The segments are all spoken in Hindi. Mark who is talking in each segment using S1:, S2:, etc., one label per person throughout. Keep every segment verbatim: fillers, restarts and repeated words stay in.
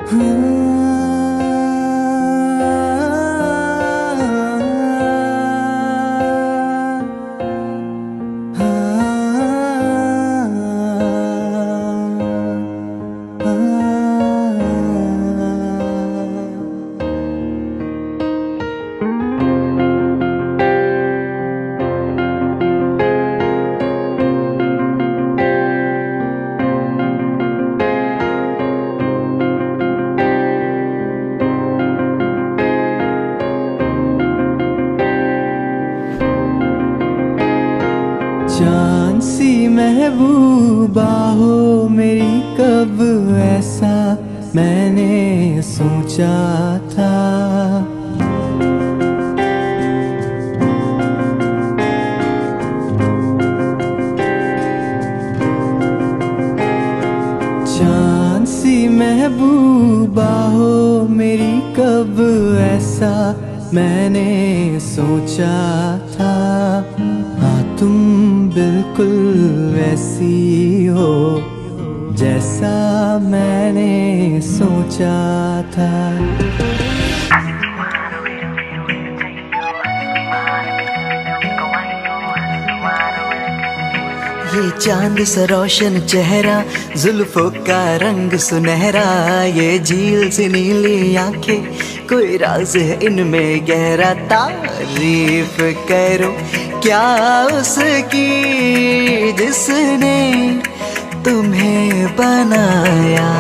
S1: जान सी महबूबा हो मेरी, कब ऐसा मैंने सोचा था। जान सी महबूबा हो मेरी, कब ऐसा मैंने सोचा था। हाँ तुम बिल्कुल वैसी हो जैसा मैंने सोचा था।
S2: ये चांद सा रोशन चेहरा, जुल्फों का रंग सुनहरा, ये झील सी नीली आंखें, कोई राज है इनमें गहरा। तारीफ करो क्या उसकी जिसने तुम्हें बनाया।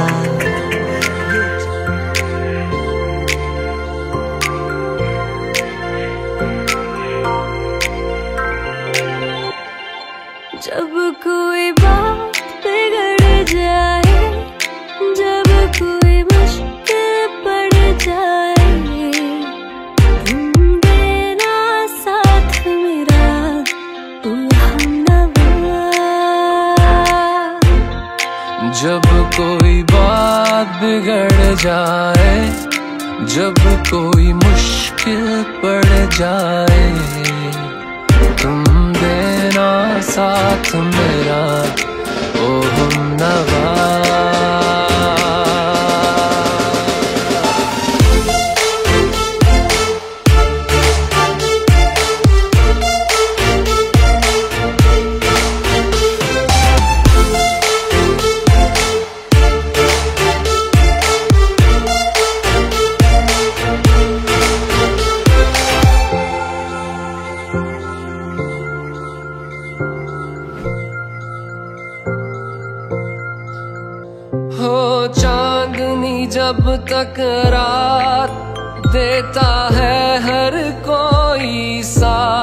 S3: जब कोई बात बिगड़ जाए, जब कोई मुश्किल पड़ जाए, तुम देना साथ मेरा ओ हमनवा।
S4: जब कोई बात बिगड़ जाए, जब कोई मुश्किल पड़ जाए, तुम देना साथ मेरा ओ हमनवा। हो चांदनी जब तक रात देता है हर कोई साथ,